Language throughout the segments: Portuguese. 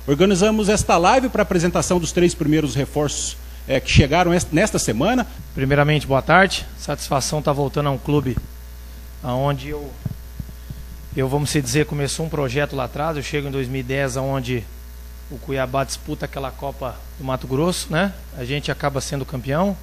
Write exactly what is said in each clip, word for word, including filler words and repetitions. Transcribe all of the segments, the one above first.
Organizamos esta live para a apresentação dos três primeiros reforços é, que chegaram nesta semana. Primeiramente, boa tarde. Satisfação estar voltando a um clube onde eu, eu, vamos dizer, começou um projeto lá atrás. Eu chego em dois mil e dez, onde o Cuiabá disputa aquela Copa do Mato Grosso, né? A gente acaba sendo campeão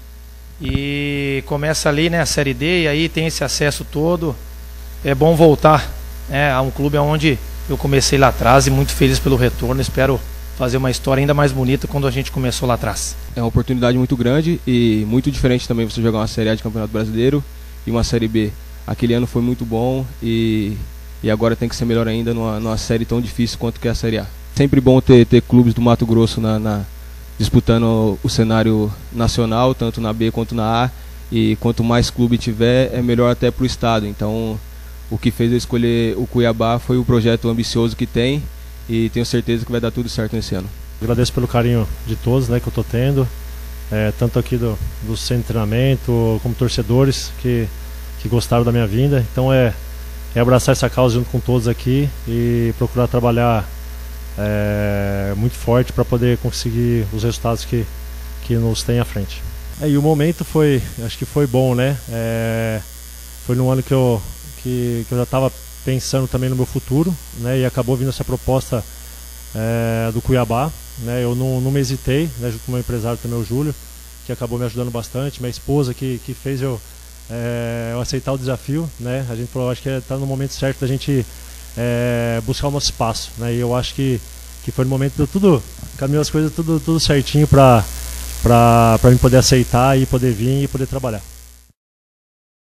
e começa ali, né, a Série D, e aí tem esse acesso todo. É bom voltar, né, a um clube onde eu comecei lá atrás e muito feliz pelo retorno. Espero fazer uma história ainda mais bonita quando a gente começou lá atrás. É uma oportunidade muito grande e muito diferente também você jogar uma Série A de Campeonato Brasileiro e uma Série B. Aquele ano foi muito bom e, e agora tem que ser melhor ainda numa, numa série tão difícil quanto que é a Série A. Sempre bom ter, ter clubes do Mato Grosso na, na, disputando o cenário nacional, tanto na B quanto na A, e quanto mais clube tiver, é melhor até para o estado. Então, o que fez eu escolher o Cuiabá foi o projeto ambicioso que tem e tenho certeza que vai dar tudo certo nesse ano. Agradeço pelo carinho de todos, né, que eu estou tendo, é, tanto aqui do, do centro de treinamento, como torcedores que, que gostaram da minha vinda. Então é, é abraçar essa causa junto com todos aqui e procurar trabalhar é, muito forte para poder conseguir os resultados que, que nos tem à frente. É, e o momento foi, acho que foi bom, né? É, foi num ano que eu Que, que eu já estava pensando também no meu futuro, né, e acabou vindo essa proposta é, do Cuiabá, né, eu não, não me hesitei, né, junto com o meu empresário também, o Júlio, que acabou me ajudando bastante, minha esposa que, que fez eu, é, eu aceitar o desafio, né, a gente falou, acho que está no momento certo da gente é, buscar o nosso espaço, né, e eu acho que, que foi no momento de tudo, caminhou as coisas tudo, tudo certinho para para mim poder aceitar e poder vir e poder trabalhar.